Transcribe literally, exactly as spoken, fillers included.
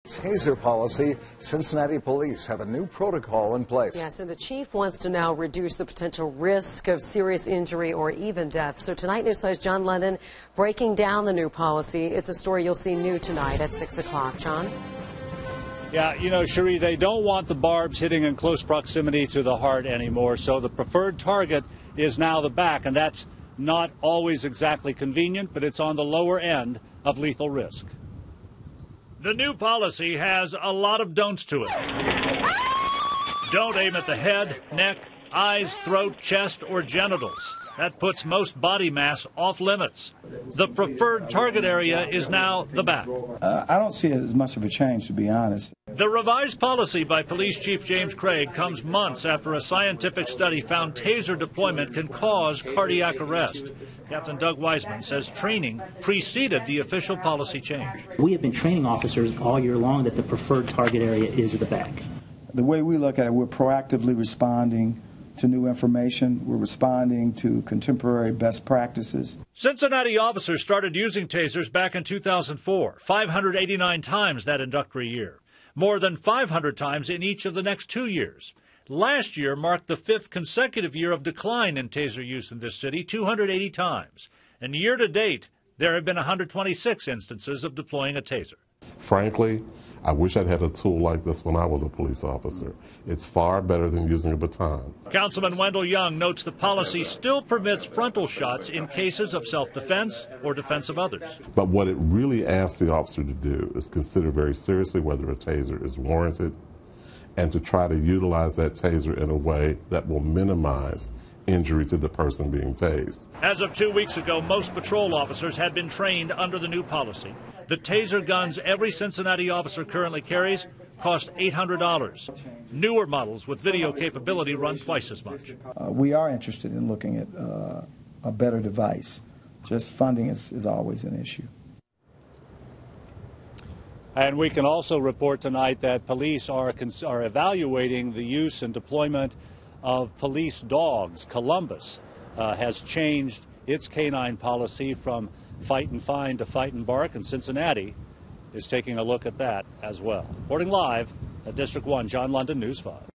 Taser policy. Cincinnati police have a new protocol in place. Yes, and the chief wants to now reduce the potential risk of serious injury or even death. So tonight, News Five's John London breaking down the new policy. It's a story you'll see new tonight at six o'clock. John? Yeah, you know, Cherie, they don't want the barbs hitting in close proximity to the heart anymore, so the preferred target is now the back, and that's not always exactly convenient, but it's on the lower end of lethal risk. The new policy has a lot of don'ts to it. Don't aim at the head, neck, eyes, throat, chest, or genitals. That puts most body mass off limits. The preferred target area is now the back. Uh, I don't see it as much of a change, to be honest. The revised policy by Police Chief James Craig comes months after a scientific study found taser deployment can cause cardiac arrest. Captain Doug Wiseman says training preceded the official policy change. We have been training officers all year long that the preferred target area is the back. The way we look at it, we're proactively responding to new information. We're responding to contemporary best practices. Cincinnati officers started using tasers back in two thousand four, five hundred eighty-nine times that inductory year, more than five hundred times in each of the next two years. Last year marked the fifth consecutive year of decline in taser use in this city, two hundred eighty times. And year to date, there have been one hundred twenty-six instances of deploying a taser. Frankly, I wish I'd had a tool like this when I was a police officer. It's far better than using a baton. Councilman Wendell Young notes the policy still permits frontal shots in cases of self-defense or defense of others. But what it really asks the officer to do is consider very seriously whether a taser is warranted and to try to utilize that taser in a way that will minimize injury to the person being tased. As of two weeks ago, most patrol officers had been trained under the new policy. The taser guns every Cincinnati officer currently carries cost eight hundred dollars. Newer models with video capability run twice as much. Uh, we are interested in looking at uh, a better device. Just funding is, is always an issue. And we can also report tonight that police are, are evaluating the use and deployment of police dogs. Columbus uh, has changed its canine policy from fight and fine to fight and bark, and Cincinnati is taking a look at that as well. Reporting live at District one, John London, News five.